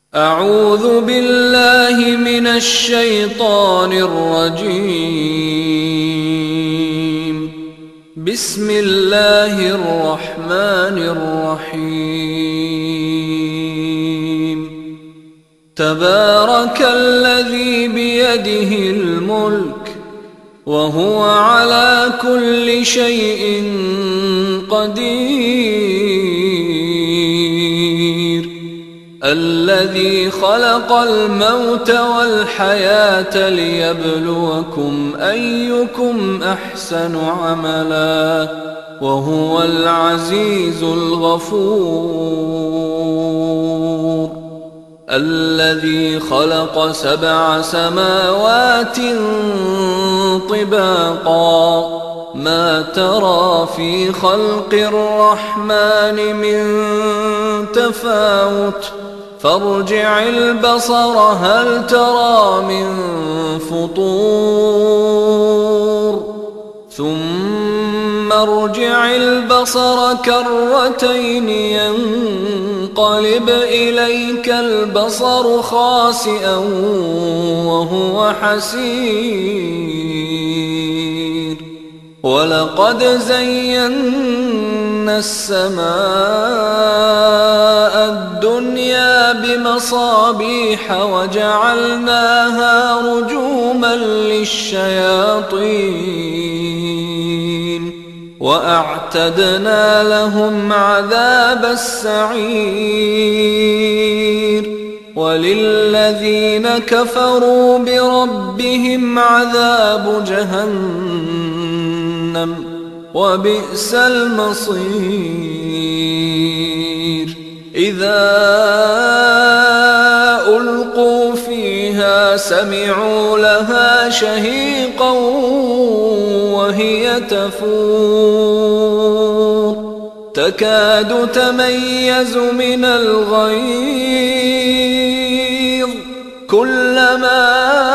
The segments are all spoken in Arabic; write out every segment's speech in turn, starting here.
أعوذ بالله من الشيطان الرجيم. بسم الله الرحمن الرحيم. تبارك الذي بيده الملك وهو على كل شيء قدير. الذي خلق الموت والحياة ليبلوكم أيكم أحسن عملا وهو العزيز الغفور. الذي خلق 7 سماوات طباقا ما ترى في خلق الرحمن من تفاوت فارجع البصر هل ترى من فطور ثم ارجع البصر كرتين ينقلب إليك البصر خاسئا وهو حسير. ولقد زينا السماء الدنيا بمصابيح وجعلناها رجوما للشياطين وأعتدنا لهم عذاب السعير. وللذين كفروا بربهم عذاب جهنم وبئس المصير. إذا ألقوا فيها سمعوا لها شهيقا وهي تفور تكاد تميز من الغيظ كلما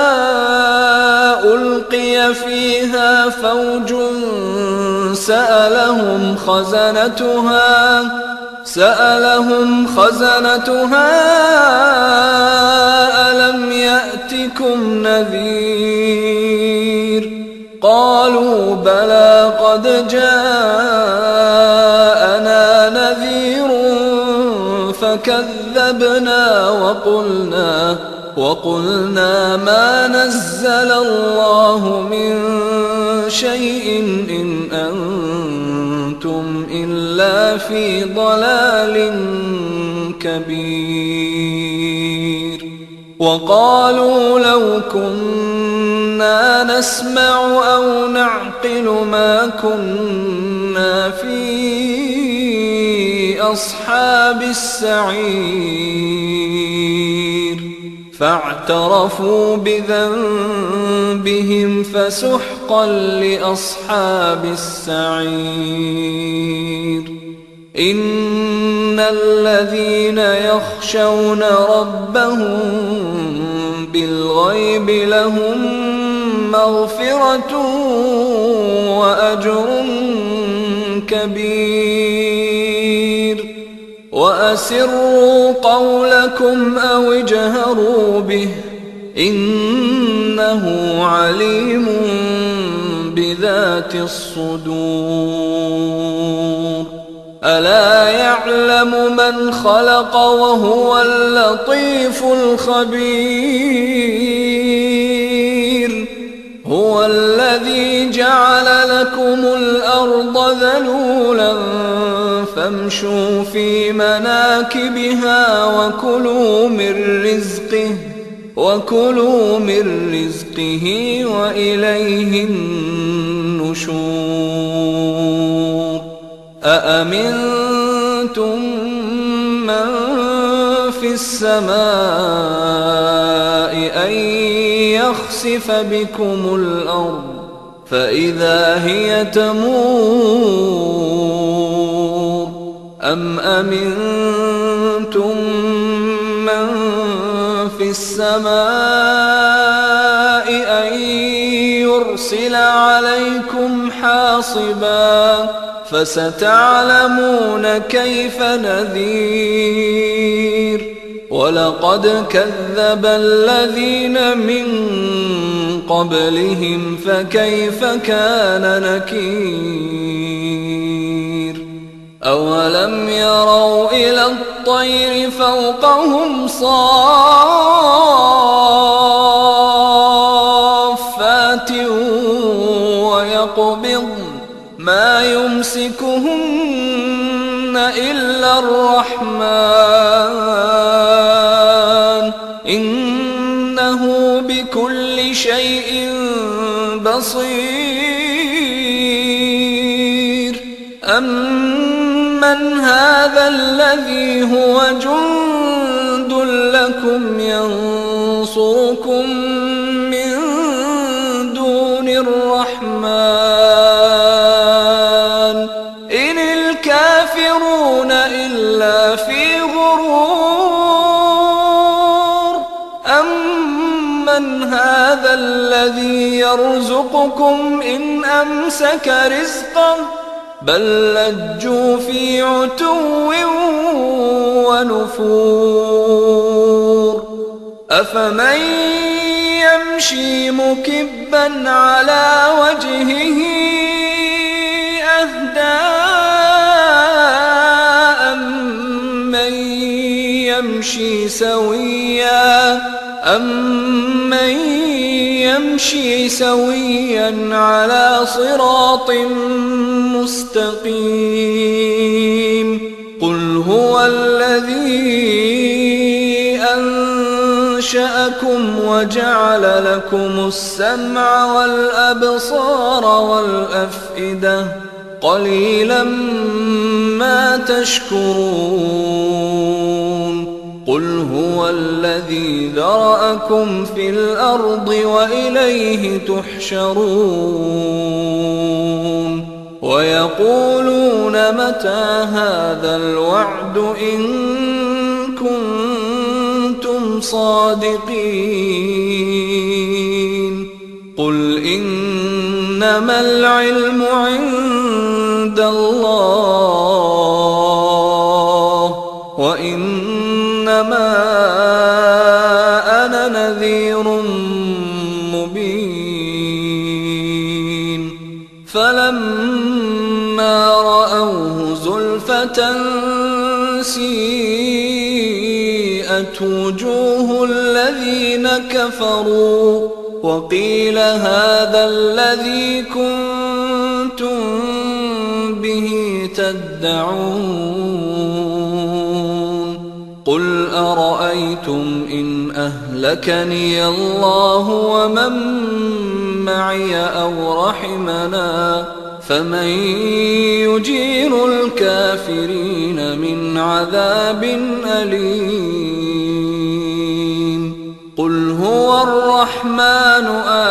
ألقي فيها فوج سألهم خزنتها ألم يأتكم نذير قالوا بلى قد جاءنا نذير فكذبنا وقلنا ما نزل الله من شيء إن أنتم إلا في ضلال كبير. وقالوا لو كنا نسمع أو نعقل ما كنا في أصحاب السعير. فاعترفوا بذنبهم فسحقا لأصحاب السعير. إن الذين يخشون ربهم بالغيب لهم مغفرة وأجر كبير. وأسروا قولكم أو اجهروا به إنه عليم بذات الصدور. ألا يعلم من خلق وهو اللطيف الخبير. هو الذي جعل لكم الأرض ذلولا فامشوا في مناكبها وكلوا من رزقه وإليه النشور. أأمنتم من في السماء أن يخسف بكم الأرض فإذا هي تمور أم أمنتم من في السماء أن يرسل عليكم حاصبا فستعلمون كيف نذير. ولقد كذب الذين من قبلهم فكيف كان نكير أولم يروا إلى الطير فوقهم صافات ويقبضن ما يمسكهن إلا الرحمن إنه بكل شيء بصير أمن هذا الذي هو جند لكم ينصركم من دون الرحمن إن الكافرون إلا في غرور أمن هذا الذي يرزقكم إن أمسك رزقه بل لجوا في عتو ونفور أفمن يمشي مكبا على وجهه أهدى أمن يمشي سويا على صراط مستقيم قل هو الذي أنشأكم وجعل لكم السمع والأبصار والأفئدة قليلا ما تشكرون قل هو الذي ذرأكم في الأرض وإليه تحشرون ويقولون متى هذا الوعد إن كنتم صادقين قل إنما العلم عند الله وإنما أنا نذير مبين فلما رأوه زلفة سيئت وجوه الذين كفروا وقيل هذا الذي كنتم به تدعون قل أرأيتم إن أهلكني الله ومن معي أو رحمنا فمن يجير الكافرين من عذاب أليم قل هو الرحمن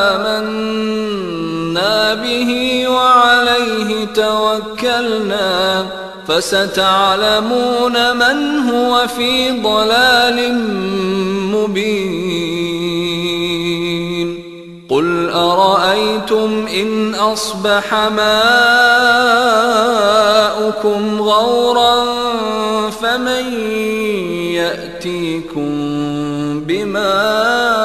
آمنا به وعليه توكلنا فستعلمون من هو في ضلال مبين قل أرأيتم إن أصبح ماؤكم غورا فمن يأتيكم بماء